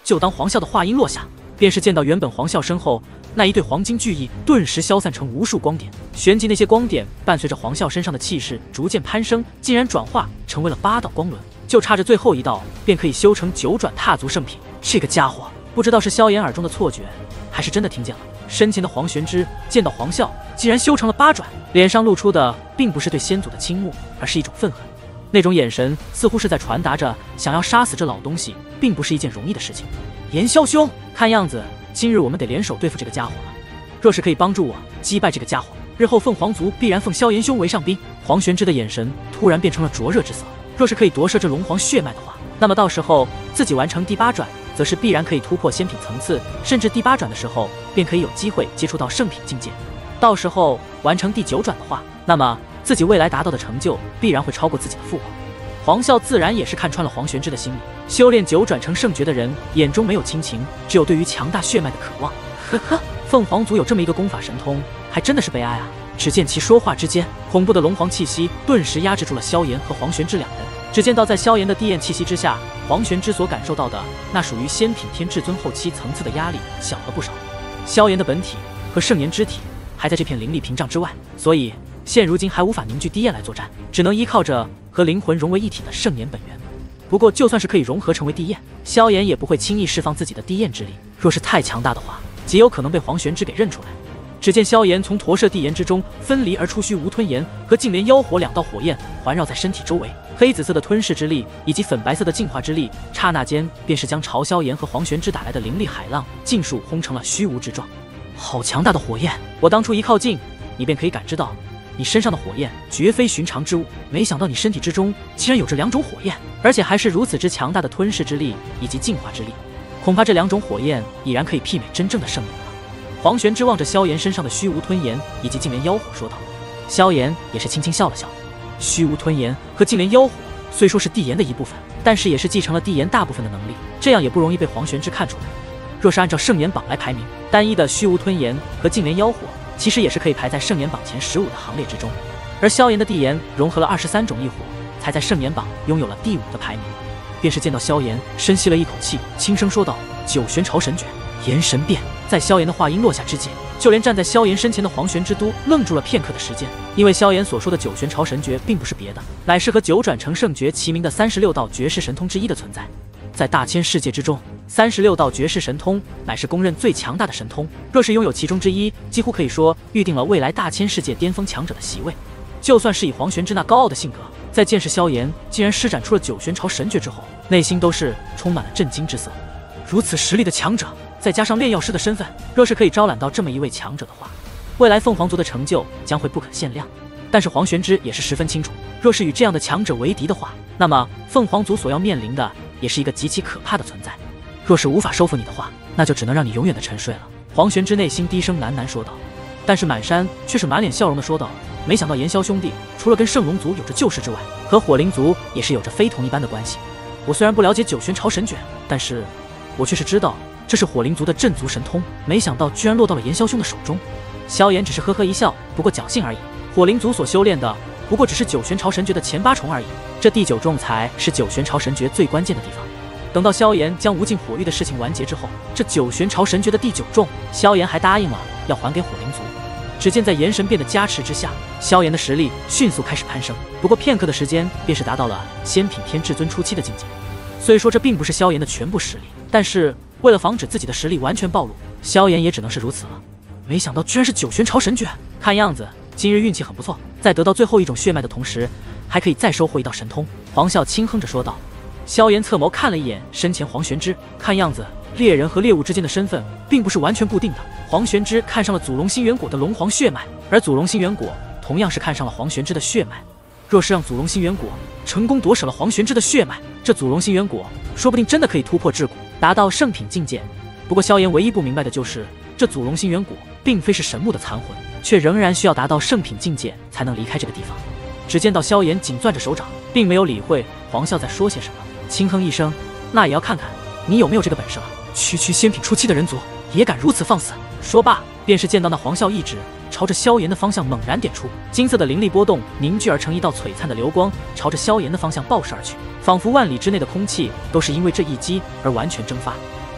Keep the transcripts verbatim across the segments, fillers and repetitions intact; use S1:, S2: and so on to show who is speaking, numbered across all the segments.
S1: 就当黄啸的话音落下，便是见到原本黄啸身后那一对黄金巨翼顿时消散成无数光点，旋即那些光点伴随着黄啸身上的气势逐渐攀升，竟然转化成为了八道光轮，就差着最后一道便可以修成九转踏足圣品。这个家伙不知道是萧炎耳中的错觉，还是真的听见了。身前的黄玄之见到黄啸竟然修成了八转，脸上露出的并不是对先祖的倾慕，而是一种愤恨。那种眼神似乎是在传达着，想要杀死这老东西并不是一件容易的事情。炎萧兄，看样子今日我们得联手对付这个家伙了。若是可以帮助我击败这个家伙，日后凤凰族必然奉萧炎兄为上宾。黄玄之的眼神突然变成了灼热之色。若是可以夺摄这龙皇血脉的话，那么到时候自己完成第八转，则是必然可以突破仙品层次，甚至第八转的时候便可以有机会接触到圣品境界。到时候完成第九转的话，那么自己未来达到的成就必然会超过自己的父皇。黄啸自然也是看穿了黄玄之的心理，修炼九转成圣诀的人眼中没有亲情，只有对于强大血脉的渴望。呵呵，凤凰族有这么一个功法神通，还真的是悲哀啊！只见其说话之间，恐怖的龙皇气息顿时压制住了萧炎和黄玄之两人。只见到在萧炎的地焰气息之下，黄玄之所感受到的那属于仙品天至尊后期层次的压力小了不少。萧炎的本体和圣炎之体还在这片灵力屏障之外，所以现如今还无法凝聚地焰来作战，只能依靠着和灵魂融为一体的圣炎本源。不过就算是可以融合成为地焰，萧炎也不会轻易释放自己的地焰之力，若是太强大的话，极有可能被黄玄之给认出来。只见萧炎从驼射地炎之中分离而出，虚无吞炎和净莲妖火两道火焰环绕在身体周围，黑紫色的吞噬之力以及粉白色的净化之力，刹那间便是将朝萧炎和黄玄之打来的灵力海浪尽数轰成了虚无之状。好强大的火焰！我当初一靠近你，便可以感知到你身上的火焰绝非寻常之物，没想到你身体之中竟然有着两种火焰，而且还是如此之强大的吞噬之力以及净化之力，恐怕这两种火焰已然可以媲美真正的圣灵了。黄玄之望着萧炎身上的虚无吞炎以及净莲妖火说道。萧炎也是轻轻笑了笑，虚无吞炎和净莲妖火虽说是地炎的一部分，但是也是继承了地炎大部分的能力，这样也不容易被黄玄之看出来。若是按照圣炎榜来排名，单一的虚无吞炎和净莲妖火其实也是可以排在圣炎榜前十五的行列之中，而萧炎的地炎融合了二十三种异火，才在圣炎榜拥有了第五的排名。便是见到萧炎深吸了一口气，轻声说道：九玄朝神诀，炎神变。在萧炎的话音落下之际，就连站在萧炎身前的黄玄之都愣住了片刻的时间，因为萧炎所说的九玄朝神诀并不是别的，乃是和九转成圣诀齐名的三十六道绝世神通之一的存在。在大千世界之中，三十六道绝世神通乃是公认最强大的神通，若是拥有其中之一，几乎可以说预定了未来大千世界巅峰强者的席位。就算是以黄玄之那高傲的性格，在见识萧炎竟然施展出了九玄朝神诀之后，内心都是充满了震惊之色。如此实力的强者，再加上炼药师的身份，若是可以招揽到这么一位强者的话，未来凤凰族的成就将会不可限量。但是黄玄之也是十分清楚，若是与这样的强者为敌的话，那么凤凰族所要面临的也是一个极其可怕的存在。若是无法收服你的话，那就只能让你永远的沉睡了。黄玄之内心低声喃喃说道，但是满山却是满脸笑容的说道：没想到炎萧兄弟除了跟圣龙族有着旧识之外，和火灵族也是有着非同一般的关系。我虽然不了解九玄朝神诀，但是我却是知道这是火灵族的镇族神通，没想到居然落到了炎萧兄的手中。萧炎只是呵呵一笑，不过侥幸而已。火灵族所修炼的不过只是九玄朝神诀的前八重而已，这第九重才是九玄朝神诀最关键的地方。等到萧炎将无尽火域的事情完结之后，这九玄朝神诀的第九重，萧炎还答应了要还给火灵族。只见在炎神变的加持之下，萧炎的实力迅速开始攀升，不过片刻的时间便是达到了仙品天至尊初期的境界。虽说这并不是萧炎的全部实力，但是为了防止自己的实力完全暴露，萧炎也只能是如此了。没想到居然是九玄朝神诀，看样子今日运气很不错，在得到最后一种血脉的同时，还可以再收获一道神通。黄啸轻哼着说道。萧炎侧眸看了一眼身前黄玄之，看样子猎人和猎物之间的身份并不是完全固定的。黄玄之看上了祖龙星元果的龙皇血脉，而祖龙星元果同样是看上了黄玄之的血脉。若是让祖龙星元果成功夺舍了黄玄之的血脉，这祖龙星元果说不定真的可以突破桎梏，达到圣品境界。不过萧炎唯一不明白的就是，这祖龙星元果并非是神木的残魂，却仍然需要达到圣品境界才能离开这个地方。只见到萧炎紧攥着手掌，并没有理会黄啸在说些什么，轻哼一声：那也要看看你有没有这个本事了。区区仙品初期的人族也敢如此放肆！说罢，便是见到那黄啸一指朝着萧炎的方向猛然点出，金色的灵力波动凝聚而成一道璀璨的流光，朝着萧炎的方向爆射而去，仿佛万里之内的空气都是因为这一击而完全蒸发。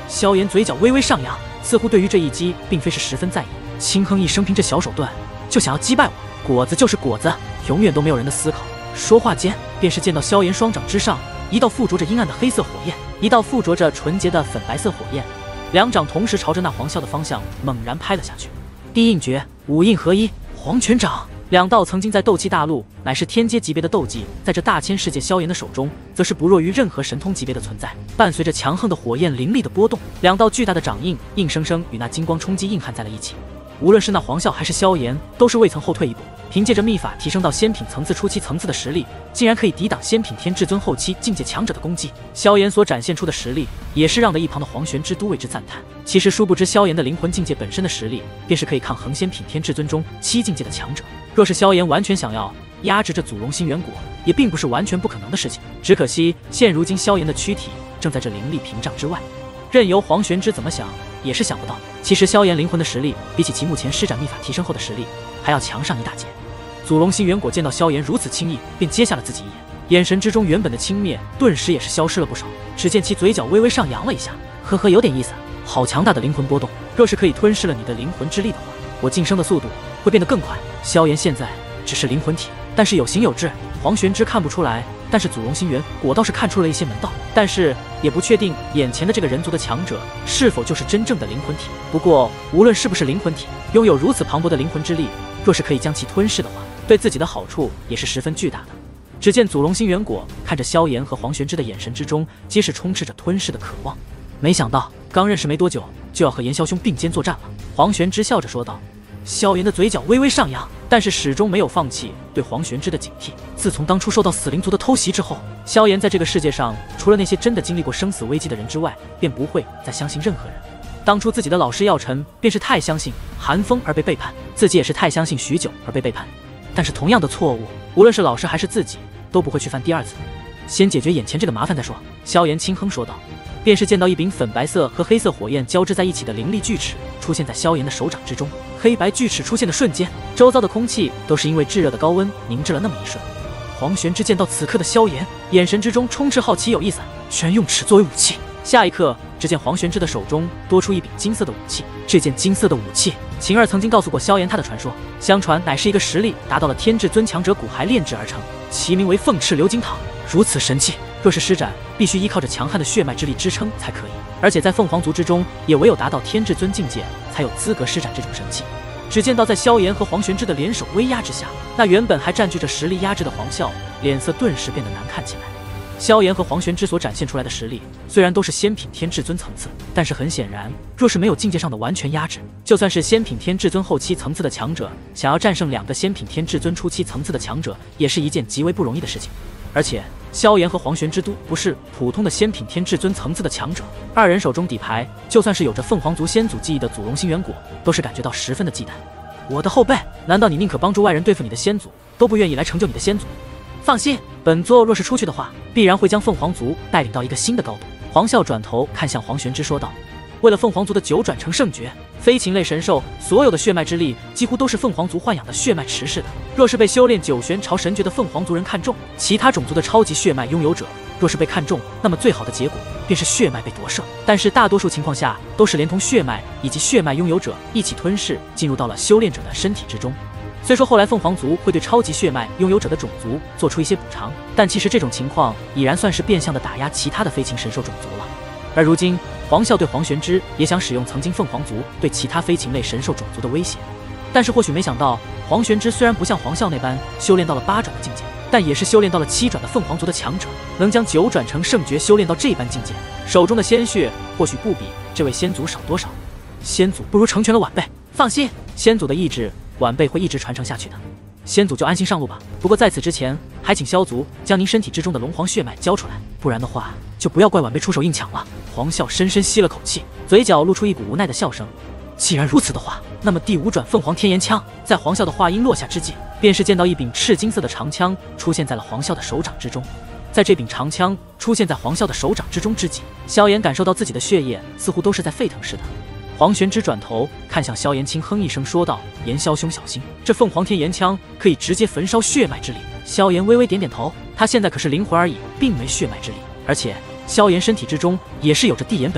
S1: 萧炎嘴角微微上扬，似乎对于这一击并非是十分在意。轻哼一声，凭这小手段就想要击败我，果子就是果子，永远都没有人的思考。说话间，便是见到萧炎双掌之上一道附着着阴暗的黑色火焰，一道附着着纯洁的粉白色火焰，两掌同时朝着那黄啸的方向猛然拍了下去。第一印诀，五印合一，黄泉掌。两道曾经在斗气大陆乃是天阶级别的斗技，在这大千世界萧炎的手中，则是不弱于任何神通级别的存在。伴随着强横的火焰凌厉的波动，两道巨大的掌印硬生生与那金光冲击硬汉在了一起。无论是那黄啸还是萧炎，都是未曾后退一步，凭借着秘法提升到仙品层次初期层次的实力，竟然可以抵挡仙品天至尊后期境界强者的攻击。萧炎所展现出的实力，也是让得一旁的黄玄之都为之赞叹。其实殊不知，萧炎的灵魂境界本身的实力，便是可以抗衡仙品天至尊中七境界的强者。若是萧炎完全想要压制这祖龙星元果，也并不是完全不可能的事情。只可惜现如今萧炎的躯体正在这灵力屏障之外，任由黄玄之怎么想也是想不到，其实萧炎灵魂的实力比起其目前施展秘法提升后的实力还要强上一大截。祖龙星元果见到萧炎如此轻易便接下了自己一眼，眼神之中原本的轻蔑顿时也是消失了不少。只见其嘴角微微上扬了一下，呵呵，有点意思，好强大的灵魂波动，若是可以吞噬了你的灵魂之力的话，我晋升的速度会变得更快。萧炎现在只是灵魂体，但是有形有质，黄玄之看不出来，但是祖龙星元果倒是看出了一些门道，但是也不确定眼前的这个人族的强者是否就是真正的灵魂体。不过无论是不是灵魂体，拥有如此磅礴的灵魂之力，若是可以将其吞噬的话，对自己的好处也是十分巨大的。只见祖龙星元果看着萧炎和黄玄之的眼神之中，皆是充斥着吞噬的渴望。没想到刚认识没多久，就要和炎霄兄并肩作战了。黄玄之笑着说道。萧炎的嘴角微微上扬，但是始终没有放弃对黄玄之的警惕。自从当初受到死灵族的偷袭之后，萧炎在这个世界上，除了那些真的经历过生死危机的人之外，便不会再相信任何人。当初自己的老师药尘便是太相信寒风而被背叛，自己也是太相信许久而被背叛。但是同样的错误，无论是老师还是自己，都不会去犯第二次。先解决眼前这个麻烦再说。萧炎轻哼说道。便是见到一柄粉白色和黑色火焰交织在一起的灵力巨齿出现在萧炎的手掌之中。黑白巨齿出现的瞬间，周遭的空气都是因为炙热的高温凝滞了那么一瞬。黄玄之见到此刻的萧炎，眼神之中充斥好奇有意思，全用齿作为武器。下一刻，只见黄玄之的手中多出一柄金色的武器。这件金色的武器，晴儿曾经告诉过萧炎他的传说，相传乃是一个实力达到了天至尊强者骨骸炼制而成，其名为凤翅鎏金堂。如此神器，若是施展，必须依靠着强悍的血脉之力支撑才可以，而且在凤凰族之中，也唯有达到天至尊境界，才有资格施展这种神器。只见到在萧炎和黄玄之的联手威压之下，那原本还占据着实力压制的黄啸，脸色顿时变得难看起来。萧炎和黄玄之所展现出来的实力，虽然都是仙品天至尊层次，但是很显然，若是没有境界上的完全压制，就算是仙品天至尊后期层次的强者，想要战胜两个仙品天至尊初期层次的强者，也是一件极为不容易的事情。而且萧炎和黄玄之都不是普通的仙品天至尊层次的强者，二人手中底牌，就算是有着凤凰族先祖记忆的祖龙星元果，都是感觉到十分的忌惮。我的后辈，难道你宁可帮助外人对付你的先祖，都不愿意来成就你的先祖？放心，本座若是出去的话，必然会将凤凰族带领到一个新的高度。黄啸转头看向黄玄之说道。为了凤凰族的九转成圣诀，飞禽类神兽所有的血脉之力几乎都是凤凰族豢养的血脉持世的。若是被修炼九玄朝神诀的凤凰族人看中，其他种族的超级血脉拥有者若是被看中，那么最好的结果便是血脉被夺舍。但是大多数情况下都是连同血脉以及血脉拥有者一起吞噬，进入到了修炼者的身体之中。虽说后来凤凰族会对超级血脉拥有者的种族做出一些补偿，但其实这种情况已然算是变相的打压其他的飞禽神兽种族了。而如今黄啸对黄玄之也想使用曾经凤凰族对其他飞禽类神兽种族的威胁，但是或许没想到，黄玄之虽然不像黄啸那般修炼到了八转的境界，但也是修炼到了七转的凤凰族的强者，能将九转成圣诀修炼到这般境界，手中的鲜血或许不比这位先祖少多少。先祖不如成全了晚辈，放心，先祖的意志晚辈会一直传承下去的。先祖就安心上路吧。不过在此之前，还请萧族将您身体之中的龙皇血脉交出来，不然的话，就不要怪晚辈出手硬抢了。黄啸深深吸了口气，嘴角露出一股无奈的笑声。既然如此的话，那么第五转凤凰天炎枪，在黄啸的话音落下之际，便是见到一柄赤金色的长枪出现在了黄啸的手掌之中。在这柄长枪出现在黄啸的手掌之中之际，萧炎感受到自己的血液似乎都是在沸腾似的。黄玄之转头看向萧炎，轻哼一声说道：“炎霄兄小心，这凤凰天炎枪可以直接焚烧血脉之力。”萧炎微微点点头，他现在可是灵魂而已，并没血脉之力，而且萧炎身体之中也是有着地炎本源，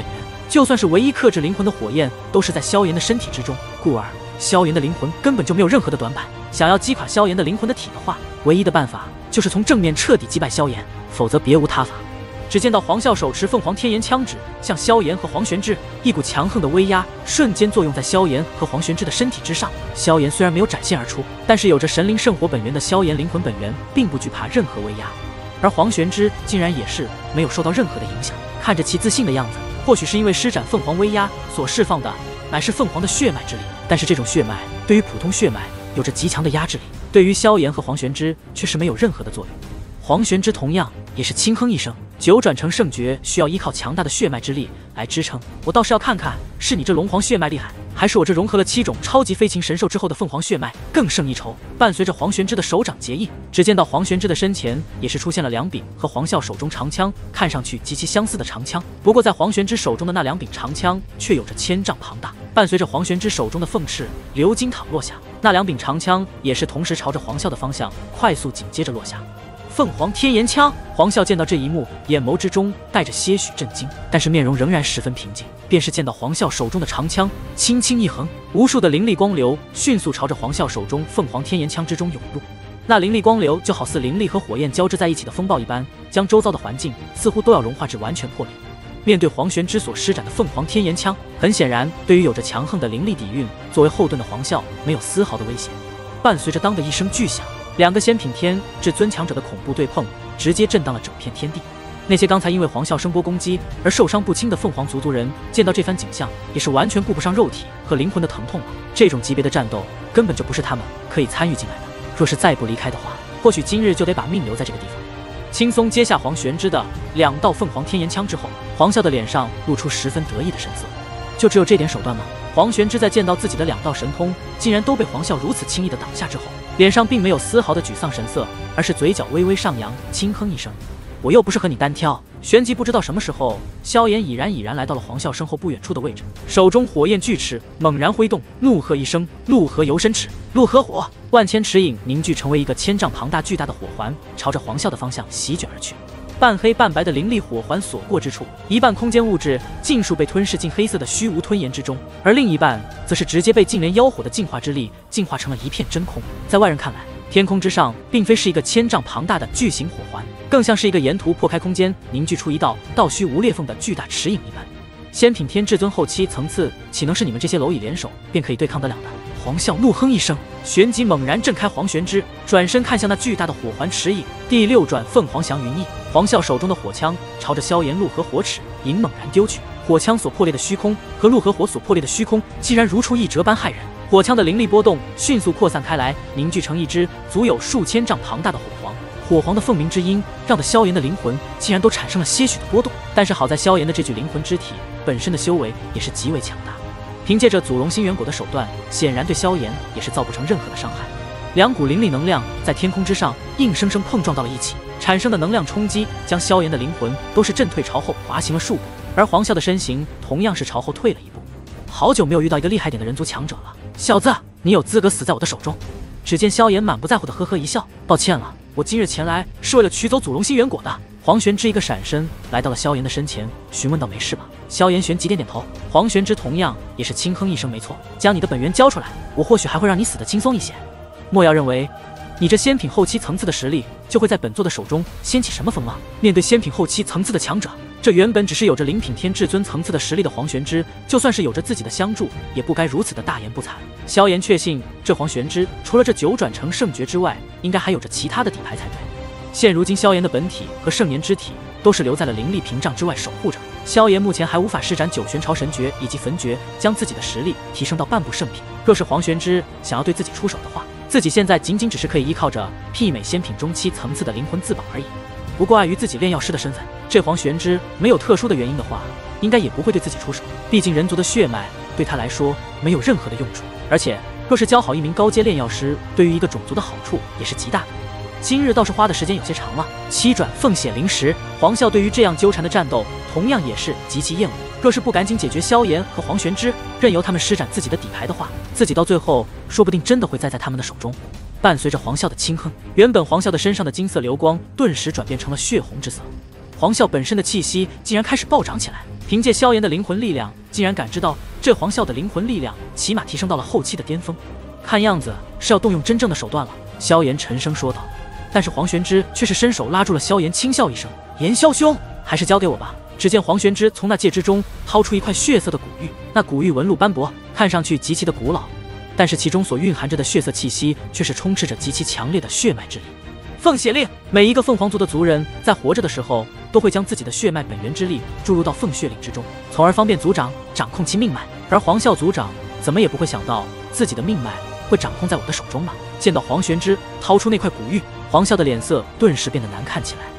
S1: 就算是唯一克制灵魂的火焰，都是在萧炎的身体之中，故而萧炎的灵魂根本就没有任何的短板。想要击垮萧炎的灵魂的体的话，唯一的办法就是从正面彻底击败萧炎，否则别无他法。只见到黄啸手持凤凰天炎枪指向萧炎和黄玄之，一股强横的威压瞬间作用在萧炎和黄玄之的身体之上。萧炎虽然没有展现而出，但是有着神灵圣火本源的萧炎灵魂本源并不惧怕任何威压，而黄玄之竟然也是没有受到任何的影响。看着其自信的样子，或许是因为施展凤凰威压所释放的乃是凤凰的血脉之力，但是这种血脉对于普通血脉有着极强的压制力，对于萧炎和黄玄之却是没有任何的作用。黄玄之同样也是轻哼一声，九转成圣诀需要依靠强大的血脉之力来支撑，我倒是要看看是你这龙皇血脉厉害，还是我这融合了七种超级飞禽神兽之后的凤凰血脉更胜一筹。伴随着黄玄之的手掌结印，只见到黄玄之的身前也是出现了两柄和黄啸手中长枪看上去极其相似的长枪，不过在黄玄之手中的那两柄长枪却有着千丈庞大。伴随着黄玄之手中的凤翅流金淌落下，那两柄长枪也是同时朝着黄啸的方向快速紧接着落下。凤凰天炎枪，黄啸见到这一幕，眼眸之中带着些许震惊，但是面容仍然十分平静。便是见到黄啸手中的长枪轻轻一横，无数的灵力光流迅速朝着黄啸手中凤凰天炎枪之中涌入。那灵力光流就好似灵力和火焰交织在一起的风暴一般，将周遭的环境似乎都要融化至完全破裂。面对黄玄之所施展的凤凰天炎枪，很显然，对于有着强横的灵力底蕴作为后盾的黄啸没有丝毫的威胁。伴随着当的一声巨响，两个仙品天至尊强者的恐怖对碰，直接震荡了整片天地。那些刚才因为黄啸声波攻击而受伤不轻的凤凰族族人，见到这番景象，也是完全顾不上肉体和灵魂的疼痛了。这种级别的战斗，根本就不是他们可以参与进来的。若是再不离开的话，或许今日就得把命留在这个地方。轻松接下黄玄之的两道凤凰天炎枪之后，黄啸的脸上露出十分得意的神色。就只有这点手段吗？黄玄之在见到自己的两道神通竟然都被黄啸如此轻易的挡下之后，脸上并没有丝毫的沮丧神色，而是嘴角微微上扬，轻哼一声：“我又不是和你单挑。”旋即不知道什么时候，萧炎已然已然来到了黄啸身后不远处的位置，手中火焰巨尺猛然挥动，怒喝一声：“陆河游神尺！”陆河火，万千尺影凝聚成为一个千丈庞大巨大的火环，朝着黄啸的方向席卷而去。半黑半白的灵力火环所过之处，一半空间物质尽数被吞噬进黑色的虚无吞炎之中，而另一半则是直接被净莲妖火的净化之力净化成了一片真空。在外人看来，天空之上并非是一个千丈庞大的巨型火环，更像是一个沿途破开空间凝聚出一道道虚无裂缝的巨大尺影一般。仙品天至尊后期层次，岂能是你们这些蝼蚁联手便可以对抗得了的？黄啸怒哼一声，旋即猛然震开黄玄之，转身看向那巨大的火环尺影。第六转凤凰祥云翼，黄啸手中的火枪朝着萧炎陆河火尺影猛然丢去。火枪所破裂的虚空和陆河火所破裂的虚空，竟然如出一辙般骇人。火枪的灵力波动迅速扩散开来，凝聚成一只足有数千丈庞大的火皇。火皇的凤鸣之音，让得萧炎的灵魂竟然都产生了些许的波动。但是好在萧炎的这具灵魂之体本身的修为也是极为强大，凭借着祖龙心元果的手段，显然对萧炎也是造不成任何的伤害。两股灵力能量在天空之上硬生生碰撞到了一起，产生的能量冲击将萧炎的灵魂都是震退朝后滑行了数步，而黄啸的身形同样是朝后退了一步。好久没有遇到一个厉害点的人族强者了，小子，你有资格死在我的手中。只见萧炎满不在乎的呵呵一笑，抱歉了，我今日前来是为了取走祖龙心元果的。黄玄之一个闪身来到了萧炎的身前，询问道：“没事吧？”萧炎旋即点点头。黄玄之同样也是轻哼一声：“没错，将你的本源交出来，我或许还会让你死得轻松一些。”莫要认为你这仙品后期层次的实力就会在本座的手中掀起什么风浪。面对仙品后期层次的强者，这原本只是有着灵品天至尊层次的实力的黄玄之，就算是有着自己的相助，也不该如此的大言不惭。萧炎确信这黄玄之除了这九转成圣诀之外，应该还有着其他的底牌才对。现如今萧炎的本体和圣年之体都是留在了灵力屏障之外守护着，萧炎目前还无法施展九玄朝神诀以及焚诀，将自己的实力提升到半步圣品。若是黄玄之想要对自己出手的话，自己现在仅仅只是可以依靠着媲美仙品中期层次的灵魂自保而已。不过碍于自己炼药师的身份，这黄玄之没有特殊的原因的话，应该也不会对自己出手。毕竟人族的血脉对他来说没有任何的用处，而且若是教好一名高阶炼药师，对于一个种族的好处也是极大的。今日倒是花的时间有些长了。七转凤血灵石，黄啸对于这样纠缠的战斗同样也是极其厌恶。若是不赶紧解决萧炎和黄玄之，任由他们施展自己的底牌的话，自己到最后说不定真的会栽在他们的手中。伴随着黄啸的轻哼，原本黄啸的身上的金色流光顿时转变成了血红之色。 黄啸本身的气息竟然开始暴涨起来。凭借萧炎的灵魂力量，竟然感知到这黄啸的灵魂力量起码提升到了后期的巅峰，看样子是要动用真正的手段了。萧炎沉声说道。但是黄玄之却是伸手拉住了萧炎，轻笑一声：“炎萧兄，还是交给我吧。”只见黄玄之从那戒指中掏出一块血色的古玉，那古玉纹路斑驳，看上去极其的古老，但是其中所蕴含着的血色气息却是充斥着极其强烈的血脉之力。凤血令，每一个凤凰族的族人在活着的时候，都会将自己的血脉本源之力注入到凤血令之中，从而方便族长掌控其命脉。而黄啸族长怎么也不会想到自己的命脉会掌控在我的手中嘛。见到黄玄之掏出那块古玉，黄啸的脸色顿时变得难看起来。